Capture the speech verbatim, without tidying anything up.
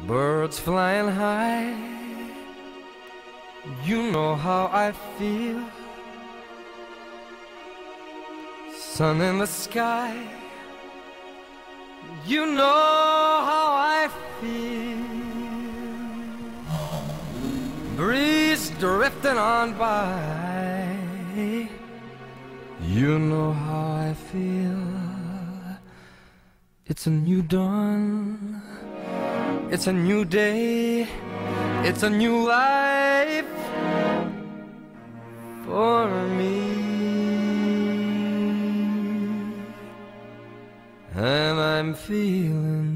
Birds flying high, you know how I feel. Sun in the sky, you know how I feel. Breeze drifting on by, you know how I feel. It's a new dawn, it's a new day, it's a new life for me. And I'm feeling